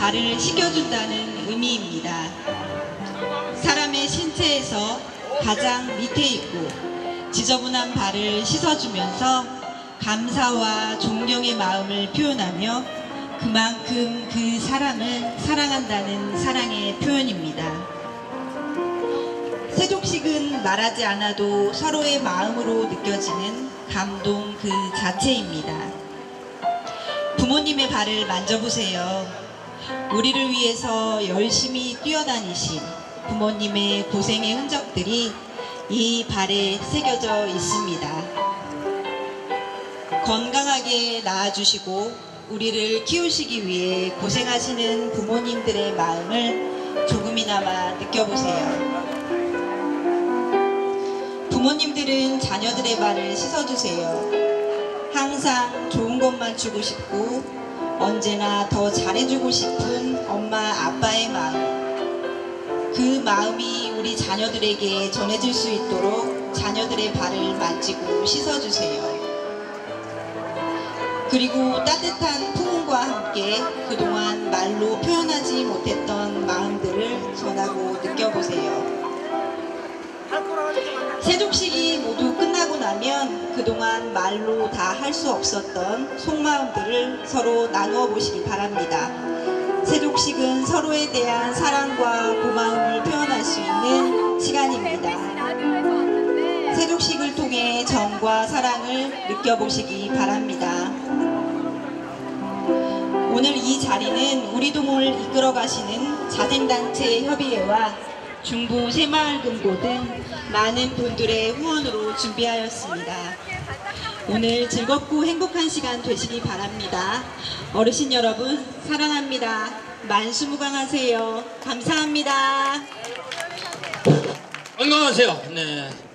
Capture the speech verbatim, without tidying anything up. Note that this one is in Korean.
발을 씻겨준다는 의미입니다. 사람의 신체에서 가장 밑에 있고 지저분한 발을 씻어주면서 감사와 존경의 마음을 표현하며 그만큼 그 사람을 사랑한다는 사랑의 표현입니다. 세족식은 말하지 않아도 서로의 마음으로 느껴지는 감동 그 자체입니다. 부모님의 발을 만져보세요. 우리를 위해서 열심히 뛰어다니신 부모님의 고생의 흔적들이 이 발에 새겨져 있습니다. 건강하게 낳아주시고 우리를 키우시기 위해 고생하시는 부모님들의 마음을 조금이나마 느껴보세요. 부모님들은 자녀들의 발을 씻어주세요. 항상 좋은 것만 주고 싶고 언제나 더 잘해주고 싶은 엄마 아빠의 마음, 그 마음이 우리 자녀들에게 전해질 수 있도록 자녀들의 발을 만지고 씻어주세요. 그리고 따뜻한 품음과 함께 그동안 말로 표현하지 못했던 마음들을 전하고 느껴보세요. 세족식이 모두 끝나고 나면 그동안 말로 다 할 수 없었던 속마음들을 서로 나누어 보시기 바랍니다. 세족식은 서로에 대한 사랑과 고마움을 표현할 수 있는 시간입니다. 세족식을 통해 정과 사랑을 느껴보시기 바랍니다. 오늘 이 자리는 우리동을 이끌어 가시는 자생단체 협의회와 중부 새마을금고 등 많은 분들의 후원으로 준비하였습니다. 오늘 즐겁고 행복한 시간 되시기 바랍니다. 어르신 여러분 사랑합니다. 만수무강하세요. 감사합니다. 건강하세요. 네.